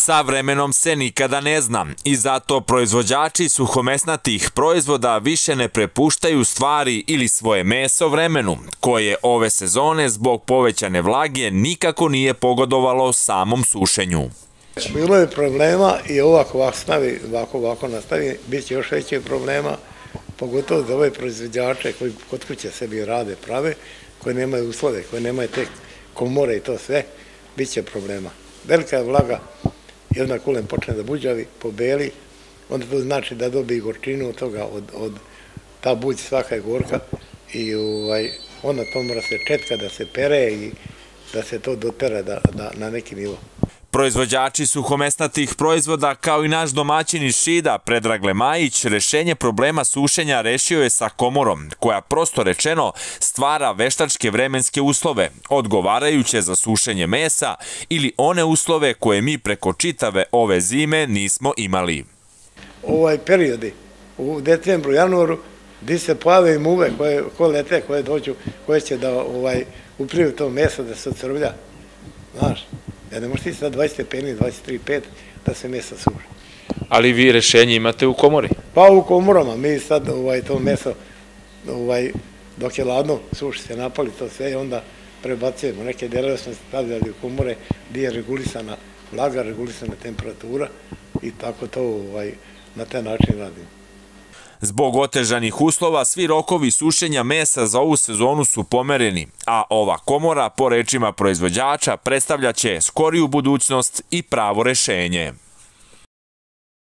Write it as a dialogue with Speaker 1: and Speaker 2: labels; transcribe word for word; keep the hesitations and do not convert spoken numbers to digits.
Speaker 1: Sa vremenom se nikada ne zna i zato proizvođači suhomesnatih proizvoda više ne prepuštaju stvari ili svoje meso vremenu, koje ove sezone zbog povećane vlage nikako nije pogodovalo samom sušenju.
Speaker 2: Bilo je problema i ovako ovako stavi, ovako ovako nastavi, bit će još veće problema, pogotovo za ove proizvođače koji kod kuće sebi rade, prave, koji nemaju uslove, koji nemaju te komore i to sve, bit će problema. Velika je vlaga i onda kulen počne da buđavi, pobeli, onda to znači da dobije gorčinu od toga, od, od ta buđ svaka je gorka i ovaj, onda to mora se četka da se pere i da se to dotera da, da, na neki nivo.
Speaker 1: Proizvođači suhomesnatih proizvoda, kao i naš domaćin iz Šida, Predrag Majić, rešenje problema sušenja rešio je sa komorom, koja prosto rečeno stvara veštačke vremenske uslove, odgovarajuće za sušenje mesa ili one uslove koje mi preko čitave ove zime nismo imali.
Speaker 2: Ovaj periodi u decembru, januaru, gdje se pojave i muve koje, koje lete, koje dođu, koje će da ovaj, upriju to meso da se ocrvlja, znaš. Ja ne možete sad dvadeset stepeni, dvadeset tri, pet da se meso suši.
Speaker 3: Ali vi rešenje imate u komori?
Speaker 2: Pa u komorama. Mi sad ovaj, to meso, ovaj, dok je ladno, suši se, napali to sve i onda prebacujemo. Neke delove smo stavljali u komore gdje je regulisana vlaga, regulisana temperatura i tako to ovaj, na taj način radimo.
Speaker 1: Zbog otežanih uslova, svi rokovi sušenja mesa za ovu sezonu su pomereni, a ova komora, po rečima proizvođača, predstavljaće skoriju budućnost i pravo rešenje.